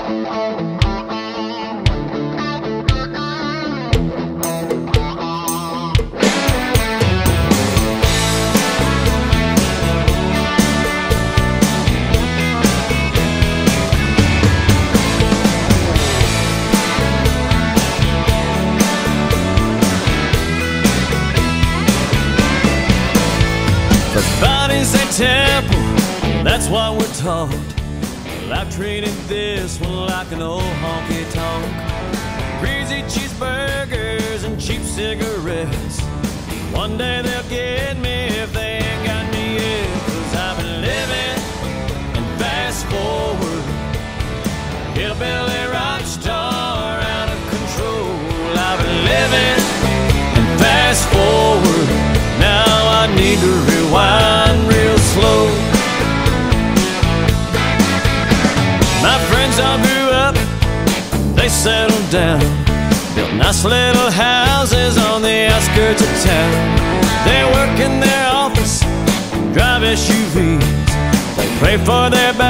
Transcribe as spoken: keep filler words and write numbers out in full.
Body's a temple, that's what we're taught. Well, I've treated this one like an old honky-tonk. Greasy cheeseburgers and cheap cigarettes. One day they'll get me if they ain't got me yet. Cause I've been living and fast forward, hillbilly rock star out of control. I've been living and fast forward, now I need to rewind real slow. My friends all grew up, they settled down, built nice little houses on the outskirts of town. They work in their office, drive S U Vs, they pray for their